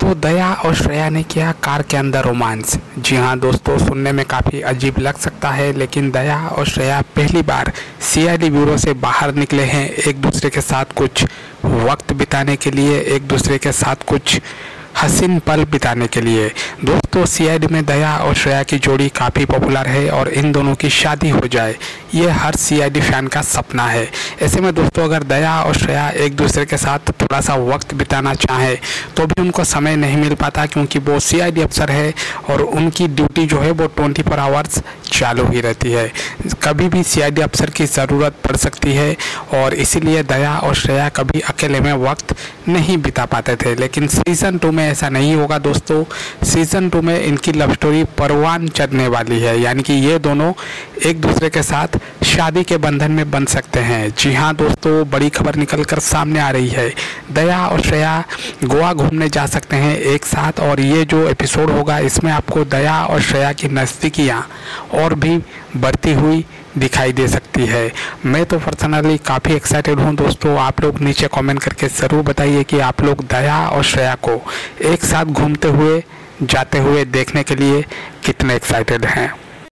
दोस्तों, दया और श्रेया ने किया कार के अंदर रोमांस। जी हाँ दोस्तों, सुनने में काफ़ी अजीब लग सकता है, लेकिन दया और श्रेया पहली बार सीआईडी ब्यूरो से बाहर निकले हैं एक दूसरे के साथ कुछ वक्त बिताने के लिए, एक दूसरे के साथ कुछ हसीन पल बिताने के लिए। दोस्तों, सीआईडी में दया और श्रेया की जोड़ी काफ़ी पॉपुलर है और इन दोनों की शादी हो जाए ये हर सीआईडी फैन का सपना है। ऐसे में दोस्तों, अगर दया और श्रेया एक दूसरे के साथ थोड़ा सा वक्त बिताना चाहें तो भी उनको समय नहीं मिल पाता, क्योंकि वो सीआईडी अफसर है और उनकी ड्यूटी जो है वो 24 आवर्स चालू ही रहती है। कभी भी सीआईडी अफसर की ज़रूरत पड़ सकती है और इसीलिए दया और श्रेया कभी अकेले में वक्त नहीं बिता पाते थे। लेकिन सीज़न 2 में ऐसा नहीं होगा दोस्तों। सीज़न 2 में इनकी लव स्टोरी परवान चढ़ने वाली है, यानी कि ये दोनों एक दूसरे के साथ शादी के बंधन में बन सकते हैं। जी हाँ दोस्तों, बड़ी खबर निकल कर सामने आ रही है। दया और श्रेया गोवा घूमने जा सकते हैं एक साथ, और ये जो एपिसोड होगा इसमें आपको दया और श्रेया की नज़दीकियाँ और भी बढ़ती हुई दिखाई दे सकती है। मैं तो पर्सनली काफ़ी एक्साइटेड हूँ दोस्तों। आप लोग नीचे कमेंट करके ज़रूर बताइए कि आप लोग दया और श्रेया को एक साथ घूमते हुए जाते हुए देखने के लिए कितने एक्साइटेड हैं।